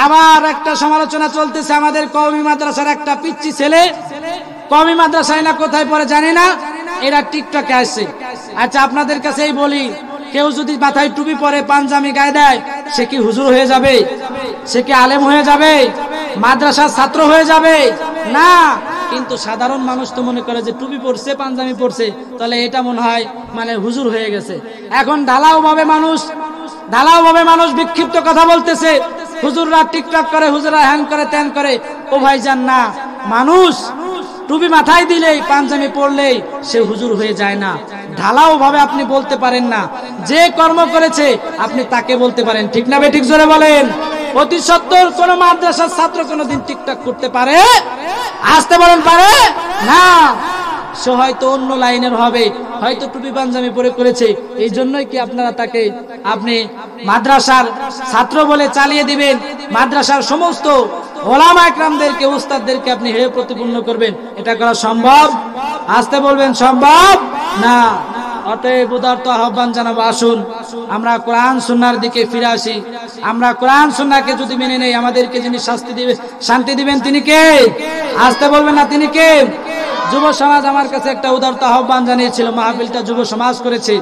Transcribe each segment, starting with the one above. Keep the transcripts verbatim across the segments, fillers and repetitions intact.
আবার একটা সমালোচনা চলতেছে আমাদের কওমি মাদ্রাসার একটা পিচ্চি ছেলে, কওমি মাদ্রাসায় না কোথায় পড়ে জানি না, এরা টিকটকে আসছে। আচ্ছা আপনাদের কাছেই বলি, কেউ যদি মাথায় টুপি পরে পাঞ্জাবি গায়ে দেয় সে কি হুজুর হয়ে যাবে? সে কি আলেম হয়ে যাবে? মাদ্রাসার ছাত্র হয়ে যাবে? না। কিন্তু সাধারণ মানুষ তো মনে করে যে টুপি পরছে পাঞ্জাবি পরছে তাহলে এটা মনে হয় মানে হুজুর হয়ে গেছে। এখন ঢালাও ভাবে মানুষ ঢালাও ভাবে মানুষ বিক্ষিপ্ত কথা বলতেছে, হুজুররা টিকটক করে, হুজুররা হ্যান করে ত্যান করে। ও ভাইজান না, মানুষ টুপি মাথায় দিলেই পাঞ্জাবি পরলেই সে হুজুর হয়ে যায় না। ঢালাও ভাবে আপনি বলতে পারেন না, যে কর্ম করেছে আপনি তাকে বলতে পারেন। ঠিক না বেঠিক জোরে বলেন। অতি সত্তর কোন মাদ্রাসার ছাত্র কোনদিন টিকটক করতে পারে? আসতে বলেন পারে না। সে হয়তো অন্য লাইনের হবে, হয়তো টুপি পাঞ্জাবি পরে করেছে, এই জন্যই কি আপনারা তাকে আপনি মাদ্রাসার ছাত্র বলে চালিয়ে দিবেন? মাদ্রাসার সমস্ত ওলামা একরামদেরকে, উস্তাদদেরকে আপনি হেয় প্রতিপন্ন করবেন? এটা করা সম্ভব? আসতে বলবেন সম্ভব না। অতএব উদারত আহ্বান জানাবো, আসুন আমরা কোরআন সুন্নাহর দিকে ফিরে আসি। আমরা কোরআন সুন্নাহকে যদি মেনে নেই, আমাদেরকে যিনি শাস্তি দিবেন, শান্তি দিবেন তিনি কে? আসতে বলবেন না তিনি কে? যুব সমাজ আমার কাছে একটা উদারত আহ্বান জানিয়েছিল, মাহফিলটা যুব সমাজ করেছে।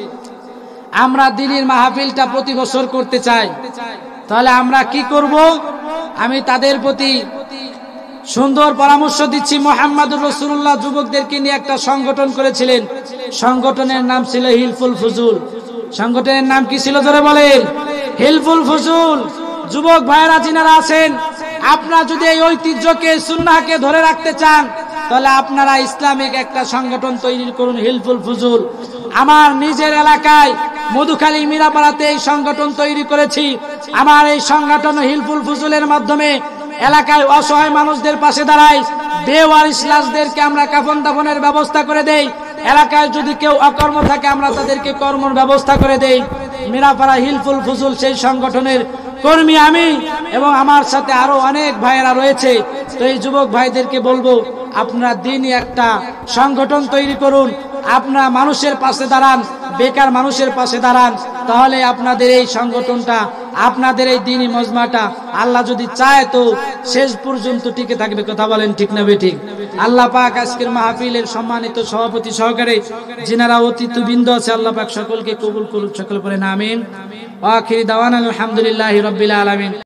আমরা দিনের মাহফিলটা প্রতি বছর করতে চাই, তাহলে আমরা কি করব? আমি তাদের প্রতি সুন্দর পরামর্শ দিচ্ছি। মুহাম্মদুর রাসূলুল্লাহ যুবকদেরকে নিয়ে একটা সংগঠন করেছিলেন, সংগঠনের নাম ছিল হিলফুল ফুজুল। সংগঠনের নাম কি ছিল জোরে বলেন? হিলফুল ফুজুল। যুবক ভাইরা যিনারা আছেন, আপনারা যদি এই ঐতিহ্যকে, সুন্নাহকে ধরে রাখতে চান, তাহলে আপনারা ইসলামিক একটা সংগঠন তৈরি করুন, হিলফুল ফুজুল। আমার নিজের এলাকায় মধুখালী মিরাপাড়াতে এই সংগঠন তৈরি করেছি। আমার এই সংগঠন হিলফুল ফুজুলের মাধ্যমে এলাকায় অসহায় মানুষদের পাশে দাঁড়াই। বেওয়ারিশ লাশদেরকে আমরা কাফন দাফনের ব্যবস্থা করে দেই। এলাকায় যদি কেউ অকর্ম থাকে আমরা তাদেরকে কর্মের ব্যবস্থা করে দেই। মিরাপাড়া হিলফুল ফুজুল সেই সংগঠনের কর্মী আমি, এবং আমার সাথে আরো অনেক ভাইয়েরা রয়েছে। তো এই যুবক ভাইদেরকে বলবো, আপনারা দিনই একটা সংগঠন তৈরি করুন, আপনারা মানুষের পাশে দাঁড়ান, বেকার মানুষের পাশে দাঁড়ান, তাহলে আপনাদের এই সংগঠনটা, আপনাদের এই দিনই মজমাটা আল্লাহ যদি চায় তো শেষ পর্যন্ত টিকে থাকবে। কথা বলেন ঠিক না বেঠিক? আল্লাহ পাক আজকের মাহফিলের সম্মানিত সভাপতি সহকারে যিনারা অতিথিবৃন্দ আছে, আল্লাহ পাক সকলকে কবুল করুন। সকল পড়েন আমিন। ওয়া আখিরি দাওয়ানা আলহামদুলিল্লাহি রাব্বিল আলামিন।